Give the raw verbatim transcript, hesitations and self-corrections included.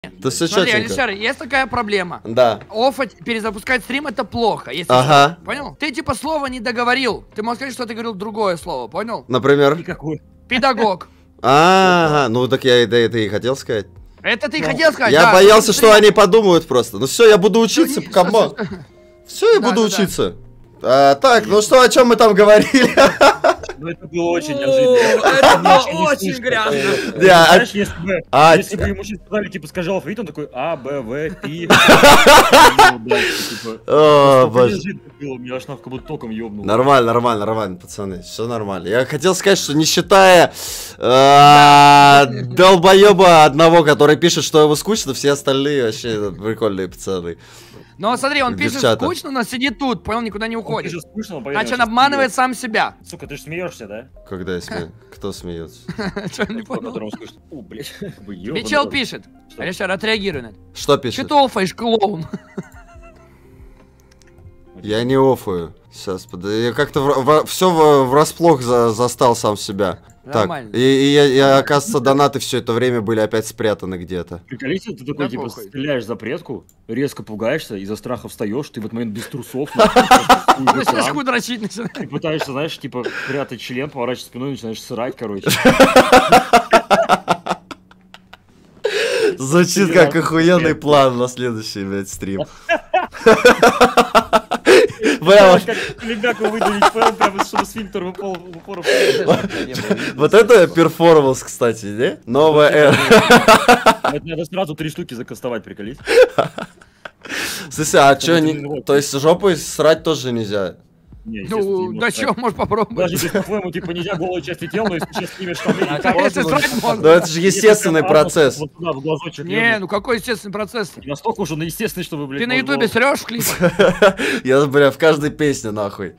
Да все Смотри, чётенько. Алишер, есть такая проблема. Да. Оффать, перезапускать стрим — это плохо, если Ага. что. Понял? Ты типа слово не договорил. Ты можешь сказать, что ты говорил другое слово, понял? Например? Никакой. Педагог. Ага, ну так я это и хотел сказать. Это ты хотел сказать? Я да, боялся, ты- что они подумают просто. Ну все, я буду учиться, не- камон. Все, я Да, буду да, да. учиться. А, так, ну что, о чем мы там говорили? Ну это было очень О, неожиданно. это было Очень не очень слышно. грязно. Э, Да, Знаешь, если бы а- если бы ему сейчас сказали, типа, скажи алфавит, он такой А, Б, В, Пи. Ну, дальше, типа, О, столько боже. неожиданно было, меня аж как будто током ёбнуло. Нормально, нормально, нормально, пацаны, все нормально. Я хотел сказать, что не считая э, долбоеба одного, который пишет, что ему скучно, все остальные вообще прикольные пацаны. Ну смотри, он пишет Девчата. скучно, но сидит тут, понял, никуда не Он уходит. пишет скучно, он, поверь, Значит, он сейчас обманывает сам себя. смеется. Сука, ты же смеешься, да? Когда я смею? Кто смеется? Что, не По понял? которому скучно. О, блядь, вы Тебе ёбаный чел рот. пишет. Что? Алишер, отреагируй на это. Что Че пишет? ты офаешь, клоун? Я не офаю. Сейчас, подожди, я как-то все врасплох за, застал сам себя. Нормально. Так, и, и я, я, оказывается, донаты все это время были опять спрятаны где-то. Приколись, ты такой, Да типа, похуй. стреляешь за предку, резко пугаешься, из-за страха встаешь, ты в этот момент без трусов, нахуй, просто хуй в Начинаешь экран. хуй дрочить, начинаешь. Ты пытаешься, знаешь, типа, прятать член, поворачивать спиной, начинаешь срать, короче. Звучит как охуенный план на следующий, блядь, стрим. Бля, Знаешь, как легаку выдавить, понял, прямо чтобы сфинктер в упор в упор. вот это перформанс, кстати, не? Новая эра. Это надо сразу три штуки закастовать, приколись. Слушай, а чё, Это не... не то есть жопой срать тоже нельзя? Не, естественно, Ну, не да можешь чё, срать. можешь попробовать. Даже если, по-твоему, типа, нельзя голые части тела, но если сейчас снимешь штаны... А и как если положишь, срать можно? Ну это же естественный если прям процесс. Вот туда, в глазочек Не, ёбнуть. ну какой естественный процесс? Не настолько уже, но естественный, чтобы, блядь, Ты на можно ютубе было- срешь в клипах? Я, бля, в каждой песне, нахуй.